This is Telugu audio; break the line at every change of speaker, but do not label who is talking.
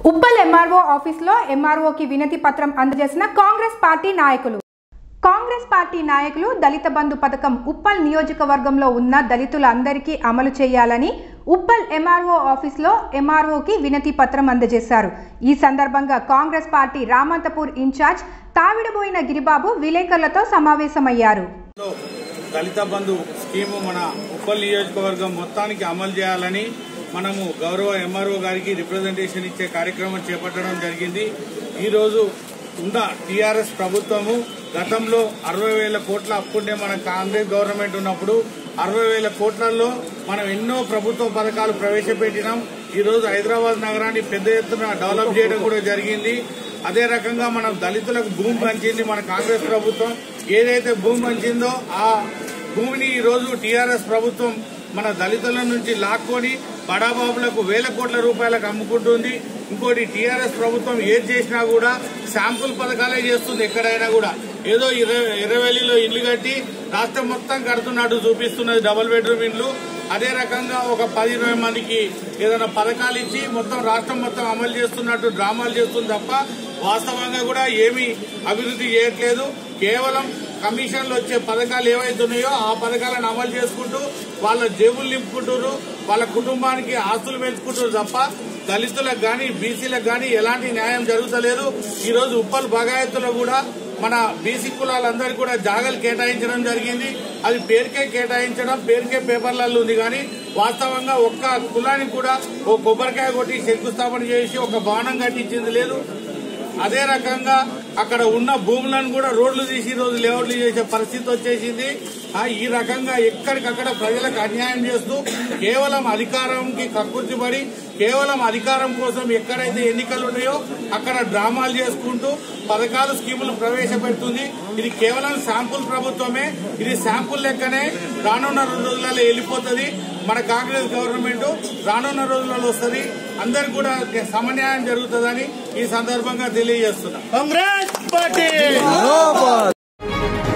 ఉప్పల్ ఎంఆర్ఓ ఆఫీసులో ఎంఆర్ఓకి వినతి పత్రం అందజేసిన కాంగ్రెస్ పార్టీ నాయకులు దళిత బంధు పథకం ఉప్పల్ నియోజకవర్గంలో ఉన్న దళితులందరికీ అమలు చేయాలని ఉప్పల్ ఎంఆర్ఓ ఆఫీసులో ఎంఆర్ఓకి వినతి పత్రం అందజేశారు। ఈ సందర్భంగా కాంగ్రెస్ పార్టీ రామంతపూర్ ఇన్ఛార్జ్ తావిడబోయిన గిరిబాబు విలేకరులతో సమావేశమయ్యారు।
దళిత బంధు స్కీము మన ఉప్పల్ నియోజకవర్గం మొత్తానికి అమలు చేయాలని మనము గౌరవ ఎంఆర్ఓ గారికి రిప్రజెంటేషన్ ఇచ్చే కార్యక్రమం చేపట్టడం జరిగింది। ఈ రోజు ఉన్న టీఆర్ఎస్ ప్రభుత్వము గతంలో 60,000 కోట్ల అప్పుండే మన కాంగ్రెస్ గవర్నమెంట్ ఉన్నప్పుడు 60,000 కోట్లలో మనం ఎన్నో ప్రభుత్వ పథకాలు ప్రవేశపెట్టినాం। ఈ రోజు హైదరాబాద్ నగరాన్ని పెద్ద ఎత్తున డెవలప్ చేయడం కూడా జరిగింది। అదే రకంగా మనం దళితులకు భూమి పంచింది మన కాంగ్రెస్ ప్రభుత్వం। ఏదైతే భూమి పంచిందో ఆ భూమిని ఈ రోజు టీఆర్ఎస్ ప్రభుత్వం మన దళితుల నుంచి లాక్కొని బడాబాబులకు వేల కోట్ల రూపాయలకు అమ్ముకుంటుంది। ఇంకోటి టీఆర్ఎస్ ప్రభుత్వం ఏది చేసినా కూడా శాంపుల్ పథకాలే చేస్తుంది। ఎక్కడైనా కూడా ఏదో 20,000లో ఇల్లు కట్టి రాష్ట్రం మొత్తం కడుతున్నట్టు చూపిస్తున్నది డబుల్ బెడ్రూమ్ ఇల్లు। అదే రకంగా ఒక 10-20 మందికి ఏదైనా పథకాలు ఇచ్చి మొత్తం రాష్ట్రం మొత్తం అమలు చేస్తున్నట్టు డ్రామాలు చేస్తుంది తప్ప వాస్తవంగా కూడా ఏమీ అభివృద్ధి చేయట్లేదు। కేవలం కమిషన్లు వచ్చే పథకాలు ఏవైతున్నాయో ఆ పథకాలను అమలు చేసుకుంటూ వాళ్ళ జేబులు నింపుకుంటారు, వాళ్ళ కుటుంబానికి ఆస్తులు పెంచుకుంటారు తప్ప దళితులకు గాని బీసీలకు గాని ఎలాంటి న్యాయం జరుగుతలేదు। ఈ రోజు ఉప్పల్ బగాయత్తులో కూడా మన బీసీ కులాలందరికీ కూడా జాగాలు కేటాయించడం జరిగింది। అది పేరుకే కేటాయించడం, పేరుకే పేపర్లలో ఉంది కానీ వాస్తవంగా ఒక్క కులానికి కూడా ఓ కొబ్బరికాయ కొట్టి శంకుస్థాపన చేసి ఒక భవనం కట్టించింది లేదు। అదే రకంగా అక్కడ ఉన్న భూములను కూడా రోడ్లు తీసి రోజు లేఅవుట్లు చేసే పరిస్థితి వచ్చేసింది। ఈ రకంగా ఎక్కడికక్కడ ప్రజలకు అన్యాయం చేస్తూ కేవలం అధికారంకి కక్కుర్తిపడి కేవలం అధికారం కోసం ఎక్కడైతే ఎన్నికలు ఉన్నాయో అక్కడ డ్రామాలు చేసుకుంటూ పథకాలు స్కీములు ప్రవేశపెడుతుంది। ఇది కేవలం శాంపుల్ ప్రభుత్వమే, ఇది శాంపుల్ లెక్కనే రానున్న రోజులలో వెళ్ళిపోతుంది। మన కాంగ్రెస్ గవర్నమెంట్ రానున్న రోజులలో వస్తుంది, అందరికి కూడా సమన్యాయం జరుగుతుందని ఈ సందర్భంగా తెలియజేస్తున్నా।
కాంగ్రెస్ పార్టీ